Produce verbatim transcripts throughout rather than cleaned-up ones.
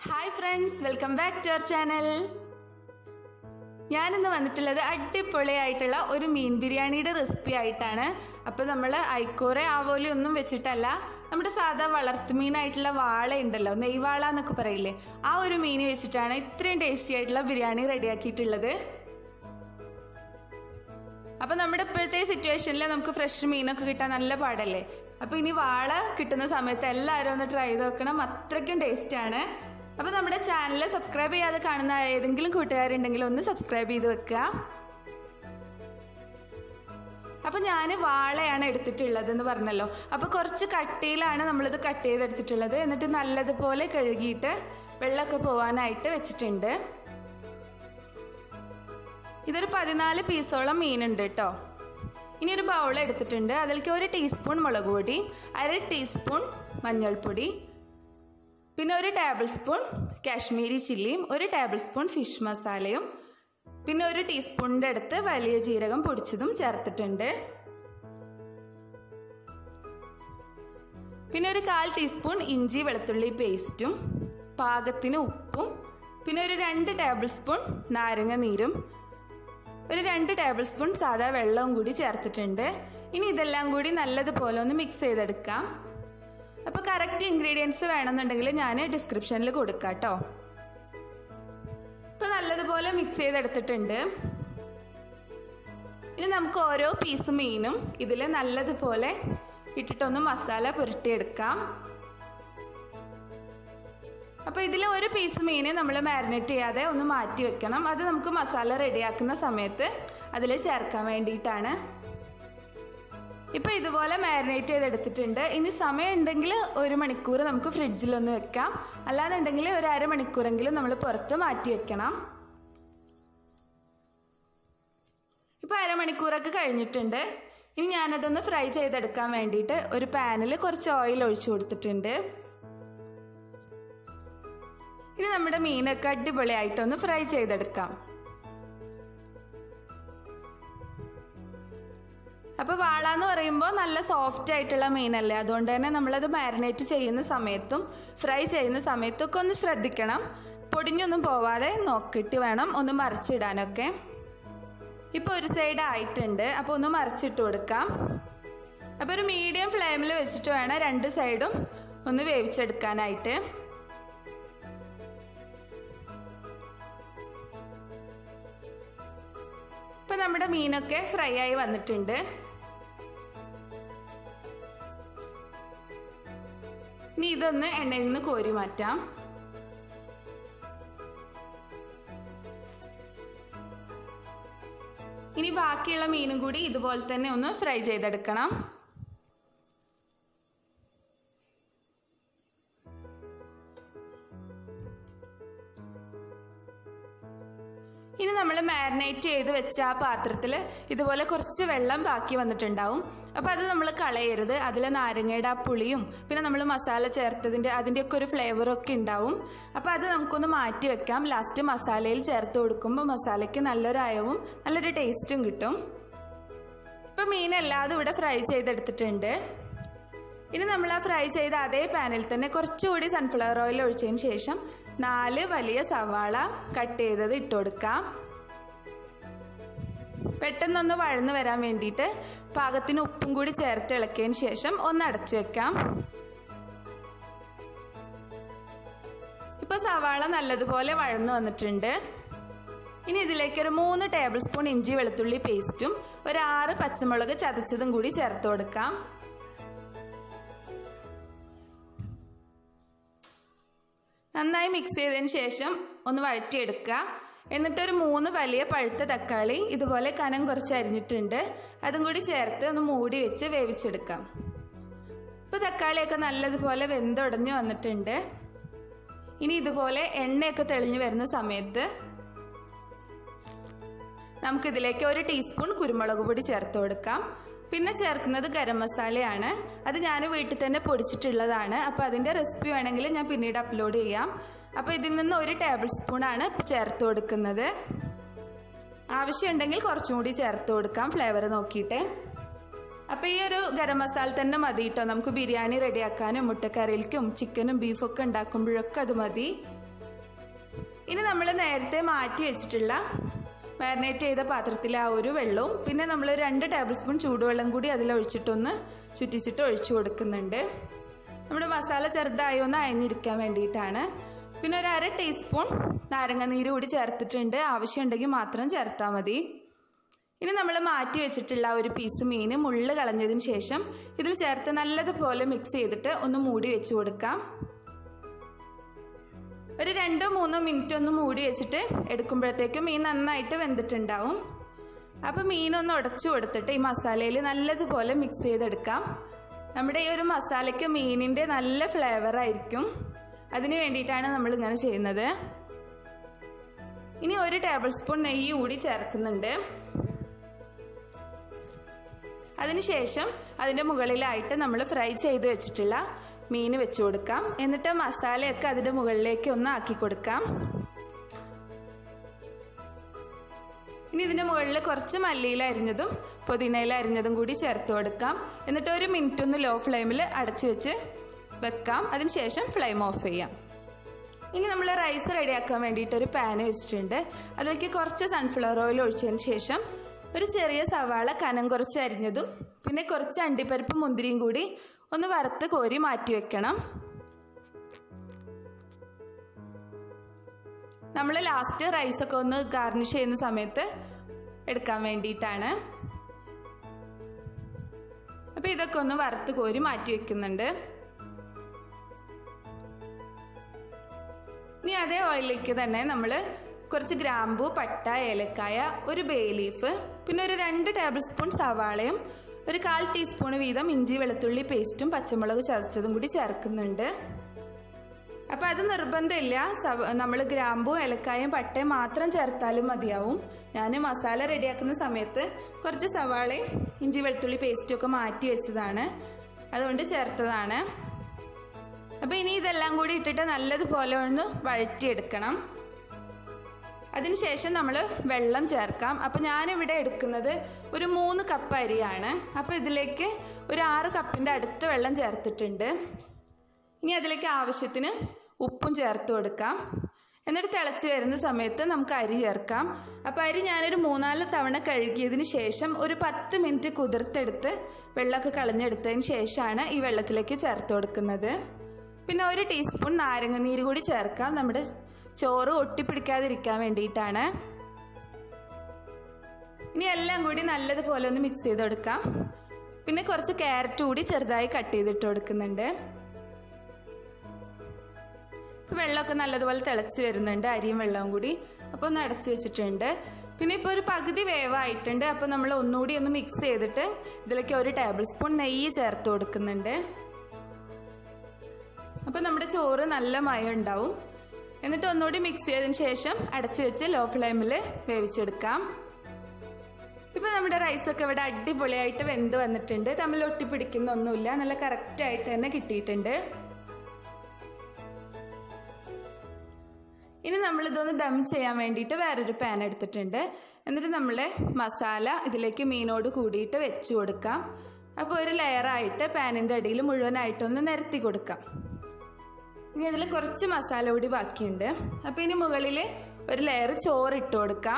Hi friends, welcome back to our channel. ഞാനിന്ന് വന്നിട്ടുള്ളത് അടിപൊളിയായിട്ടുള്ള ഒരു മീൻ ബിരിയാണിയുടെ റെസിപ്പി ആയിട്ടാണ്. അപ്പോൾ നമ്മൾ ഐക്കോറ ആവോലി ഒന്നും വെച്ചിട്ടല്ല, നമ്മുടെ സാധാ വളർത്തുമീനായിട്ടുള്ള വാള ഉണ്ടല്ലോ, നെയ്വാള എന്നൊക്കെ പറയില്ലേ, ആ ഒരു മീൻ വെച്ചിട്ടാണ് ഇത്രയും ടേസ്റ്റി ആയിട്ടുള്ള ബിരിയാണി റെഡിയാക്കിയിട്ടുള്ളത്. അപ്പോൾ നമ്മുടെ ഇപ്പോഴത്തെ സിറ്റുവേഷനിൽ നമുക്ക് ഫ്രഷ് മീനൊക്കെ കിട്ടാൻ നല്ല പാടല്ലേ. അപ്പോൾ ഇനി വാള കിട്ടുന്ന സമയത്ത് എല്ലാവരും ഒന്ന് ട്രൈ ചെയ്ത് നോക്കണം, അത്രയ്ക്കും ടേസ്റ്റാണ്. അപ്പോൾ നമ്മുടെ ചാനൽ സബ്സ്ക്രൈബ് ചെയ്യാതെ കാണുന്ന ഏതെങ്കിലും കൂട്ടുകാരുണ്ടെങ്കിൽ ഒന്ന് സബ്സ്ക്രൈബ് ചെയ്ത് വെക്കുക. അപ്പോൾ ഞാൻ വാളയാണ് എടുത്തിട്ടുള്ളത് എന്ന് പറഞ്ഞല്ലോ. അപ്പോൾ കുറച്ച് കട്ടിയിലാണ് നമ്മളിത് കട്ട് ചെയ്തെടുത്തിട്ടുള്ളത്. എന്നിട്ട് നല്ലതുപോലെ കഴുകിയിട്ട് വെള്ളമൊക്കെ പോവാനായിട്ട് വെച്ചിട്ടുണ്ട്. ഇതൊരു പതിനാല് പീസോളം മീനുണ്ട് കേട്ടോ. ഇനി ഒരു ബൗൾ എടുത്തിട്ടുണ്ട്. അതിലേക്ക് ഒരു ടീസ്പൂൺ മുളക് പൊടി, അര ടീസ്പൂൺ മഞ്ഞൾപ്പൊടി, പിന്നെ ഒരു ടേബിൾ സ്പൂൺ കാശ്മീരി ചില്ലിയും ഒരു ടേബിൾ സ്പൂൺ ഫിഷ് മസാലയും, പിന്നെ ഒരു ടീസ്പൂണിൻ്റെ അടുത്ത് വലിയ ജീരകം പൊടിച്ചതും ചേർത്തിട്ടുണ്ട്. പിന്നെ ഒരു കാൽ ടീസ്പൂൺ ഇഞ്ചി വെളുത്തുള്ളി പേസ്റ്റും, പാകത്തിന് ഉപ്പും, പിന്നെ ഒരു രണ്ട് ടേബിൾ സ്പൂൺ നാരങ്ങ നീരും, ഒരു രണ്ട് ടേബിൾ സ്പൂൺ സാധാ വെള്ളവും കൂടി ചേർത്തിട്ടുണ്ട്. ഇനി ഇതെല്ലാം കൂടി നല്ലതുപോലെ ഒന്ന് മിക്സ് ചെയ്തെടുക്കാം. അപ്പോൾ കറക്റ്റ് ഇൻഗ്രീഡിയൻസ് വേണമെന്നുണ്ടെങ്കിൽ ഞാൻ ഡിസ്ക്രിപ്ഷനിൽ കൊടുക്കാം കേട്ടോ. ഇപ്പോൾ നല്ലതുപോലെ മിക്സ് ചെയ്തെടുത്തിട്ടുണ്ട്. ഇനി നമുക്ക് ഓരോ പീസ് മീനും ഇതിൽ നല്ലതുപോലെ ഇട്ടിട്ടൊന്ന് മസാല പുരട്ടിയെടുക്കാം. അപ്പോൾ ഇതിൽ ഒരു പീസ് മീൻ നമ്മൾ മാരിനേറ്റ് ചെയ്യാതെ ഒന്ന് മാറ്റി വെക്കണം. അത് നമുക്ക് മസാല റെഡിയാക്കുന്ന സമയത്ത് അതിൽ ചേർക്കാൻ വേണ്ടിയിട്ടാണ്. ഇപ്പോൾ ഇതുപോലെ മാരിനേറ്റ് ചെയ്തെടുത്തിട്ടുണ്ട്. ഇനി സമയം ഉണ്ടെങ്കിൽ ഒരു മണിക്കൂർ നമുക്ക് ഫ്രിഡ്ജിലൊന്ന് വെക്കാം, അല്ലാന്നുണ്ടെങ്കിൽ ഒരു അരമണിക്കൂറെങ്കിലും നമ്മൾ പുറത്ത് മാറ്റി വെക്കണം. ഇപ്പോൾ അരമണിക്കൂറൊക്കെ കഴിഞ്ഞിട്ടുണ്ട്. ഇനി ഞാനതൊന്ന് ഫ്രൈ ചെയ്തെടുക്കാൻ വേണ്ടിയിട്ട് ഒരു പാനിൽ കുറച്ച് ഓയിൽ ഒഴിച്ചു കൊടുത്തിട്ടുണ്ട്. ഇനി നമ്മുടെ മീനൊക്കെ അടിപൊളിയായിട്ടൊന്ന് ഫ്രൈ ചെയ്തെടുക്കാം. അപ്പോൾ വാള എന്ന് പറയുമ്പോൾ നല്ല സോഫ്റ്റ് ആയിട്ടുള്ള മീനല്ലേ, അതുകൊണ്ട് തന്നെ നമ്മളത് മാരിനേറ്റ് ചെയ്യുന്ന സമയത്തും ഫ്രൈ ചെയ്യുന്ന സമയത്തും ഒക്കെ ഒന്ന് ശ്രദ്ധിക്കണം. പൊടിഞ്ഞൊന്നും പോവാതെ നോക്കിയിട്ട് വേണം ഒന്ന് മറിച്ചിടാനൊക്കെ. ഇപ്പോൾ ഒരു സൈഡ് ആയിട്ടുണ്ട്, അപ്പോൾ ഒന്ന് മറിച്ചിട്ട് കൊടുക്കാം. അപ്പോൾ ഒരു മീഡിയം ഫ്ലെയിമിൽ വെച്ചിട്ട് വേണം രണ്ട് സൈഡും ഒന്ന് വേവിച്ചെടുക്കാനായിട്ട്. ഇപ്പം നമ്മുടെ മീനൊക്കെ ഫ്രൈ ആയി വന്നിട്ടുണ്ട്. ഇനി ഇതൊന്ന് എണ്ണയിൽ നിന്ന് കോരി മാറ്റാം. ഇനി ബാക്കിയുള്ള മീനും കൂടി ഇതുപോലെ തന്നെ ഒന്ന് ഫ്രൈ ചെയ്തെടുക്കണം. ഇനി നമ്മൾ മാരിനേറ്റ് ചെയ്ത് വെച്ച ആ പാത്രത്തിൽ ഇതുപോലെ കുറച്ച് വെള്ളം ബാക്കി വന്നിട്ടുണ്ടാവും. അപ്പോൾ അത് നമ്മൾ കളയരുത്. അതിൽ നാരങ്ങയുടെ ആ പുളിയും പിന്നെ നമ്മൾ മസാല ചേർത്തതിൻ്റെ അതിൻ്റെയൊക്കെ ഒരു ഫ്ലേവറൊക്കെ ഉണ്ടാവും. അപ്പോൾ അത് നമുക്കൊന്ന് മാറ്റി വെക്കാം. ലാസ്റ്റ് മസാലയിൽ ചേർത്ത് കൊടുക്കുമ്പോൾ മസാലയ്ക്ക് നല്ലൊരു അയവും നല്ലൊരു ടേസ്റ്റും കിട്ടും. ഇപ്പോൾ മീനെല്ലാതും ഇവിടെ ഫ്രൈ ചെയ്തെടുത്തിട്ടുണ്ട്. ഇനി നമ്മൾ ആ ഫ്രൈ ചെയ്ത അതേ പാനിൽ തന്നെ കുറച്ചുകൂടി സൺഫ്ലവർ ഓയിൽ ഒഴിച്ചതിന് ശേഷം നാല് വലിയ സവാള കട്ട് ചെയ്തത് ഇട്ട് കൊടുക്കാം. പെട്ടെന്നൊന്ന് വഴന്ന് വരാൻ വേണ്ടിയിട്ട് പാകത്തിന് ഉപ്പും കൂടി ചേർത്ത് ഇളക്കിയതിന് ശേഷം ഒന്ന് അടച്ചു വെക്കാം. ഇപ്പോൾ സവാള നല്ലതുപോലെ വഴന്ന് വന്നിട്ടുണ്ട്. ഇനി ഇതിലേക്ക് ഒരു മൂന്ന് ടേബിൾ സ്പൂൺ ഇഞ്ചി വെളുത്തുള്ളി പേസ്റ്റും ഒരു ആറ് പച്ചമുളക് ചതച്ചതും കൂടി ചേർത്ത് കൊടുക്കാം. നന്നായി മിക്സ് ചെയ്തതിന് ശേഷം ഒന്ന് വഴറ്റിയെടുക്കുക. എന്നിട്ടൊരു മൂന്ന് വലിയ പഴുത്ത തക്കാളി ഇതുപോലെ കനം കുറച്ച് അരിഞ്ഞിട്ടുണ്ട്, അതും കൂടി ചേർത്ത് ഒന്ന് മൂടി വെച്ച് വേവിച്ചെടുക്കാം. ഇപ്പോൾ തക്കാളിയൊക്കെ നല്ലതുപോലെ വെന്തുടഞ്ഞ് വന്നിട്ടുണ്ട്. ഇനി ഇതുപോലെ എണ്ണയൊക്കെ തെളിഞ്ഞ് വരുന്ന സമയത്ത് നമുക്കിതിലേക്ക് ഒരു ടീസ്പൂൺ കുരുമുളക് പൊടി ചേർത്ത് കൊടുക്കാം. പിന്നെ ചേർക്കുന്നത് ഗരം മസാലയാണ്. അത് ഞാൻ വീട്ടിൽ തന്നെ പൊടിച്ചിട്ടുള്ളതാണ്. അപ്പോൾ അതിൻ്റെ റെസിപ്പി വേണമെങ്കിൽ ഞാൻ പിന്നീട് അപ്ലോഡ് ചെയ്യാം. അപ്പോൾ ഇതിൽ നിന്ന് ഒരു ടേബിൾ സ്പൂണാണ് ചേർത്ത് കൊടുക്കുന്നത്. ആവശ്യമുണ്ടെങ്കിൽ കുറച്ചും കൂടി ചേർത്ത് കൊടുക്കാം ഫ്ലേവർ നോക്കിയിട്ട്. അപ്പോൾ ഈ ഒരു ഗരം മസാല തന്നെ മതി കേട്ടോ. നമുക്ക് ബിരിയാണി റെഡിയാക്കാനും മുട്ടക്കറിയിലേക്കും ചിക്കനും ബീഫൊക്കെ ഉണ്ടാക്കുമ്പോഴൊക്കെ അത് മതി. ഇനി നമ്മൾ നേരത്തെ മാറ്റി വെച്ചിട്ടുള്ള മാരിനേറ്റ് ചെയ്ത പാത്രത്തിലെ ആ ഒരു വെള്ളവും പിന്നെ നമ്മൾ രണ്ട് ടേബിൾ സ്പൂൺ ചൂടുവെള്ളം കൂടി അതിലൊഴിച്ചിട്ടൊന്ന് ചുറ്റിച്ചിട്ട് ഒഴിച്ചു കൊടുക്കുന്നുണ്ട്. നമ്മുടെ മസാല ചെറുതായി ഒന്ന് അയഞ്ഞിരിക്കാൻ വേണ്ടിയിട്ടാണ്. പിന്നെ ഒരു അര ടീസ്പൂൺ നാരങ്ങാനീര് കൂടി ചേർത്തിട്ടുണ്ട്. ആവശ്യമുണ്ടെങ്കിൽ മാത്രം ചേർത്താൽ മതി. ഇനി നമ്മൾ മാറ്റി വെച്ചിട്ടുള്ള ഒരു പീസ് മീൻ മുള്ള് കളഞ്ഞതിന് ശേഷം ഇതിൽ ചേർത്ത് നല്ലതുപോലെ മിക്സ് ചെയ്തിട്ട് ഒന്ന് മൂടി വെച്ച് കൊടുക്കാം. ഒരു രണ്ടോ മൂന്നോ മിനിറ്റ് ഒന്ന് മൂടി വെച്ചിട്ട് എടുക്കുമ്പോഴത്തേക്കും മീൻ നന്നായിട്ട് വെന്തിട്ടുണ്ടാവും. അപ്പോൾ മീനൊന്ന് ഉടച്ചു കൊടുത്തിട്ട് ഈ മസാലയിൽ നല്ലതുപോലെ മിക്സ് ചെയ്തെടുക്കാം. നമ്മുടെ ഈ ഒരു മസാലയ്ക്ക് മീനിൻ്റെ നല്ല ഫ്ലേവർ ആയിരിക്കും. അതിന് വേണ്ടിയിട്ടാണ് നമ്മളിങ്ങനെ ചെയ്യുന്നത്. ഇനി ഒരു ടേബിൾ സ്പൂൺ നെയ്യ് കൂടി ചേർക്കുന്നുണ്ട്. അതിനുശേഷം അതിൻ്റെ മുകളിലായിട്ട് നമ്മൾ ഫ്രൈ ചെയ്ത് വെച്ചിട്ടുള്ള മീൻ വെച്ച് കൊടുക്കാം. എന്നിട്ട് മസാലയൊക്കെ അതിൻ്റെ മുകളിലേക്ക് ഒന്ന് ആക്കി കൊടുക്കാം. ഇനി ഇതിൻ്റെ മുകളിൽ കുറച്ച് മല്ലിയില അരിഞ്ഞതും പുതിനയില അരിഞ്ഞതും കൂടി ചേർത്ത് കൊടുക്കാം. എന്നിട്ട് ഒരു മിനിറ്റ് ഒന്ന് ലോ ഫ്ലെയിമിൽ അടച്ചു വെച്ച് വെക്കാം. അതിനുശേഷം ഫ്ലെയിം ഓഫ് ചെയ്യാം. ഇനി നമ്മൾ റൈസ് റെഡിയാക്കാൻ വേണ്ടിയിട്ട് ഒരു പാൻ വെച്ചിട്ടുണ്ട്. അതിലേക്ക് കുറച്ച് സൺഫ്ലവർ ഓയിൽ ഒഴിച്ചതിന് ശേഷം ഒരു ചെറിയ സവാള കനം കുറച്ച് അരിഞ്ഞതും പിന്നെ കുറച്ച് അണ്ടിപ്പരിപ്പ് മുന്തിരിയും കൂടി ഒന്ന് വറുത്ത് കോരി മാറ്റി വെക്കണം. നമ്മൾ ലാസ്റ്റ് റൈസൊക്കെ ഒന്ന് ഗാർണിഷ് ചെയ്യുന്ന സമയത്ത് എടുക്കാൻ വേണ്ടിയിട്ടാണ്. അപ്പോൾ ഇതൊക്കെ ഒന്ന് വറുത്ത് കോരി മാറ്റി വെക്കുന്നുണ്ട്. ഇനി അതേ ഓയിലിലേക്ക് തന്നെ നമ്മൾ കുറച്ച് ഗ്രാമ്പൂ, പട്ട, ഏലക്കായ, ഒരു ബേ ലീഫ്, പിന്നെ ഒരു രണ്ട് ടേബിൾ സ്പൂൺ സവാളയും ഒരു കാൽ ടീസ്പൂൺ വീതം ഇഞ്ചി വെളുത്തുള്ളി പേസ്റ്റും പച്ചമുളക് ചതച്ചതും കൂടി ചേർക്കുന്നുണ്ട്. അപ്പോൾ അത് നിർബന്ധമില്ല. സവ നമ്മൾ ഗ്രാമ്പൂ, ഏലക്കായും പട്ടയും മാത്രം ചേർത്താലും മതിയാവും. ഞാൻ മസാല റെഡിയാക്കുന്ന സമയത്ത് കുറച്ച് സവാളയും ഇഞ്ചി വെളുത്തുള്ളി പേസ്റ്റും ഒക്കെ മാറ്റി വെച്ചതാണ്, അതുകൊണ്ട് ചേർത്തതാണ്. അപ്പോൾ ഇനി ഇതെല്ലാം കൂടി ഇട്ടിട്ട് നല്ലതുപോലെ ഒന്ന് വഴറ്റിയെടുക്കണം. അതിനുശേഷം നമ്മൾ വെള്ളം ചേർക്കാം. അപ്പോൾ ഞാനിവിടെ എടുക്കുന്നത് ഒരു മൂന്ന് കപ്പ് അരിയാണ്. അപ്പോൾ ഇതിലേക്ക് ഒരു ആറ് കപ്പിൻ്റെ അടുത്ത് വെള്ളം ചേർത്തിട്ടുണ്ട്. ഇനി അതിലേക്ക് ആവശ്യത്തിന് ഉപ്പും ചേർത്ത് കൊടുക്കാം. എന്നിട്ട് തിളച്ച് വരുന്ന സമയത്ത് നമുക്ക് അരി ചേർക്കാം. അപ്പോൾ അരി ഞാനൊരു മൂന്നാല് തവണ കഴുകിയതിന് ശേഷം ഒരു പത്ത് മിനിറ്റ് കുതിർത്തെടുത്ത് വെള്ളമൊക്കെ കളഞ്ഞെടുത്തതിന് ശേഷമാണ് ഈ വെള്ളത്തിലേക്ക് ചേർത്ത് കൊടുക്കുന്നത്. പിന്നെ ഒരു ടീസ്പൂൺ നാരങ്ങനീര് കൂടി ചേർക്കാം. നമ്മുടെ ചോറ് ഒട്ടിപ്പിടിക്കാതിരിക്കാൻ വേണ്ടിയിട്ടാണ്. ഇനി എല്ലാം കൂടി നല്ലതുപോലെ ഒന്ന് മിക്സ് ചെയ്ത് കൊടുക്കാം. പിന്നെ കുറച്ച് ക്യാരറ്റ് കൂടി ചെറുതായി കട്ട് ചെയ്തിട്ട് കൊടുക്കുന്നുണ്ട്. ഇപ്പോൾ വെള്ളമൊക്കെ നല്ലതുപോലെ തിളച്ച് വരുന്നുണ്ട്, അരിയും വെള്ളവും കൂടി. അപ്പോൾ ഒന്ന് അടച്ചു വെച്ചിട്ടുണ്ട്. പിന്നെ ഇപ്പോൾ ഒരു പകുതി വേവായിട്ടുണ്ട്. അപ്പോൾ നമ്മൾ ഒന്നുകൂടി ഒന്ന് മിക്സ് ചെയ്തിട്ട് ഇതിലേക്ക് ഒരു ടേബിൾ സ്പൂൺ നെയ്യ് ചേർത്ത് കൊടുക്കുന്നുണ്ട്. അപ്പോൾ നമ്മുടെ ചോറ് നല്ല മയം ഉണ്ടാവും. എന്നിട്ട് ഒന്നുകൂടി മിക്സ് ചെയ്തതിന് ശേഷം അടച്ചു വെച്ച് ലോ ഫ്ലെയിമിൽ വേവിച്ചെടുക്കാം. ഇപ്പോൾ നമ്മുടെ റൈസൊക്കെ ഇവിടെ അടിപൊളിയായിട്ട് വെന്ത് വന്നിട്ടുണ്ട്. തമ്മിൽ ഒട്ടിപ്പിടിക്കുന്നൊന്നുമില്ല, നല്ല കറക്റ്റായിട്ട് തന്നെ കിട്ടിയിട്ടുണ്ട്. ഇനി നമ്മളിതൊന്ന് ദം ചെയ്യാൻ വേണ്ടിയിട്ട് വേറൊരു പാൻ എടുത്തിട്ടുണ്ട്. എന്നിട്ട് നമ്മൾ മസാല ഇതിലേക്ക് മീനോട് കൂടിയിട്ട് വെച്ച് കൊടുക്കാം. അപ്പോൾ ഒരു ലെയറായിട്ട് പാനിൻ്റെ അടിയിൽ മുഴുവനായിട്ടൊന്ന് നിരത്തി കൊടുക്കാം. ഇനി അതിൽ കുറച്ച് മസാല കൂടി ബാക്കിയുണ്ട്. അപ്പോൾ ഇനി മുകളിൽ ഒരു ലെയർ ചോറ് ഇട്ട് കൊടുക്കാം.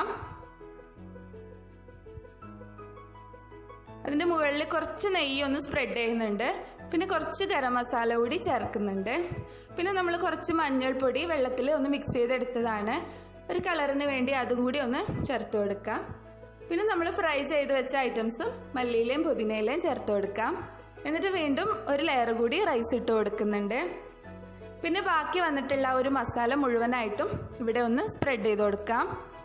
അതിൻ്റെ മുകളിൽ കുറച്ച് നെയ്യ് ഒന്ന് സ്പ്രെഡ് ചെയ്യുന്നുണ്ട്. പിന്നെ കുറച്ച് ഗരം മസാല കൂടി ചേർക്കുന്നുണ്ട്. പിന്നെ നമ്മൾ കുറച്ച് മഞ്ഞൾപ്പൊടി വെള്ളത്തിൽ ഒന്ന് മിക്സ് ചെയ്തെടുത്തതാണ്, ഒരു കളറിന് വേണ്ടി അതും കൂടി ഒന്ന് ചേർത്ത് കൊടുക്കാം. പിന്നെ നമ്മൾ ഫ്രൈ ചെയ്ത് വെച്ച ഐറ്റംസും മല്ലിയിലയും പുതിനയിലയും ചേർത്ത് കൊടുക്കാം. എന്നിട്ട് വീണ്ടും ഒരു ലെയർ കൂടി റൈസ് ഇട്ട് കൊടുക്കുന്നുണ്ട്. പിന്നെ ബാക്കി വന്നിട്ടുള്ള ഒരു മസാല മുഴുവനായിട്ടും ഇവിടെ ഒന്ന് സ്പ്രെഡ് ചെയ്ത് കൊടുക്കാം.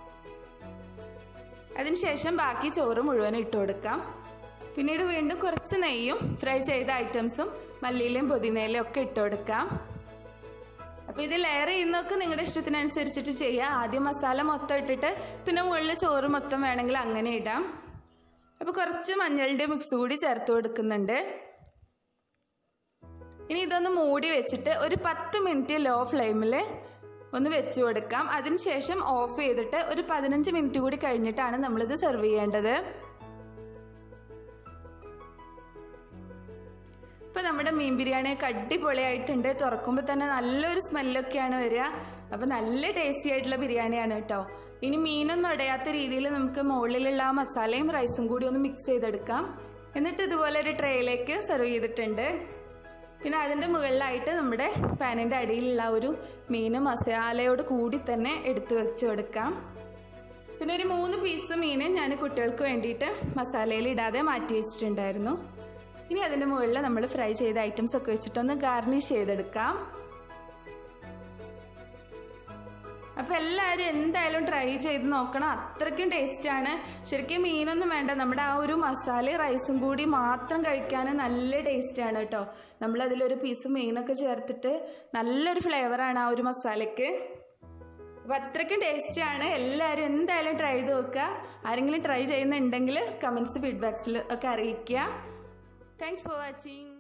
അതിനുശേഷം ബാക്കി ചോറ് മുഴുവൻ ഇട്ട് കൊടുക്കാം. പിന്നീട് വീണ്ടും കുറച്ച് നെയ്യും ഫ്രൈ ചെയ്ത ഐറ്റംസും മല്ലിയിലയും പുതിനയിലയും ഒക്കെ ഇട്ട് കൊടുക്കാം. അപ്പോൾ ഇത് ലെയർ ചെയ്യുന്നതൊക്കെ നിങ്ങളുടെ ഇഷ്ടത്തിനനുസരിച്ചിട്ട് ചെയ്യുക. ആദ്യം മസാല മൊത്തം ഇട്ടിട്ട് പിന്നെ മുകളിൽ ചോറ് മൊത്തം വേണമെങ്കിൽ അങ്ങനെ ഇടാം. അപ്പോൾ കുറച്ച് മഞ്ഞളിൻ്റെ മിക്സ് കൂടി ചേർത്ത് കൊടുക്കുന്നുണ്ട്. ഇനി ഇതൊന്ന് മൂടി വെച്ചിട്ട് ഒരു പത്ത് മിനിറ്റ് ലോ ഫ്ലെയിമിൽ ഒന്ന് വെച്ച് കൊടുക്കാം. അതിനുശേഷം ഓഫ് ചെയ്തിട്ട് ഒരു പതിനഞ്ച് മിനിറ്റ് കൂടി കഴിഞ്ഞിട്ടാണ് നമ്മളിത് സെർവ് ചെയ്യേണ്ടത്. ഇപ്പോൾ നമ്മുടെ മീൻ ബിരിയാണിയൊക്കെ അടിപൊളിയായിട്ടുണ്ട്. തുറക്കുമ്പോൾ തന്നെ നല്ലൊരു സ്മെല്ലൊക്കെയാണ് വരിക. അപ്പോൾ നല്ല ടേസ്റ്റി ആയിട്ടുള്ള ബിരിയാണിയാണ് കേട്ടോ. ഇനി മീനൊന്നും അടയാത്ത രീതിയിൽ നമുക്ക് മുകളിലുള്ള ആ മസാലയും റൈസും കൂടി ഒന്ന് മിക്സ് ചെയ്തെടുക്കാം. എന്നിട്ട് ഇതുപോലെ ഒരു ട്രേയിലേക്ക് സെർവ് ചെയ്തിട്ടുണ്ട്. പിന്നെ അതിൻ്റെ മുകളിലായിട്ട് നമ്മുടെ പാനിൻ്റെ അടിയിലുള്ള ഒരു മീൻ മസാലയോട് കൂടി തന്നെ എടുത്ത് വെച്ച് കൊടുക്കാം. പിന്നെ ഒരു മൂന്ന് പീസ് മീൻ ഞാൻ കുട്ടികൾക്ക് വേണ്ടിയിട്ട് മസാലയിൽ ഇടാതെ മാറ്റി വെച്ചിട്ടുണ്ടായിരുന്നു. ഇനി അതിൻ്റെ മുകളിൽ നമ്മൾ ഫ്രൈ ചെയ്ത ഐറ്റംസ് ഒക്കെ വെച്ചിട്ടൊന്ന് ഗാർണിഷ് ചെയ്തെടുക്കാം. അപ്പോൾ എല്ലാവരും എന്തായാലും ട്രൈ ചെയ്ത് നോക്കണം. അത്രയ്ക്കും ടേസ്റ്റാണ്. ശരിക്കും മീനൊന്നും വേണ്ട, നമ്മുടെ ആ ഒരു മസാല റൈസും കൂടി മാത്രം കഴിക്കാൻ നല്ല ടേസ്റ്റാണ് കേട്ടോ. നമ്മളതിലൊരു പീസ് മീനൊക്കെ ചേർത്തിട്ട് നല്ലൊരു ഫ്ലേവറാണ് ആ ഒരു മസാലയ്ക്ക്. അപ്പോൾ അത്രയ്ക്കും ടേസ്റ്റിയാണ്. എല്ലാവരും എന്തായാലും ട്രൈ ചെയ്ത് നോക്കുക. ആരെങ്കിലും ട്രൈ ചെയ്യുന്നുണ്ടെങ്കിൽ കമൻറ്റ്സ് ഫീഡ്ബാക്സിൽ ഒക്കെ അറിയിക്കുക. Thanks for watching.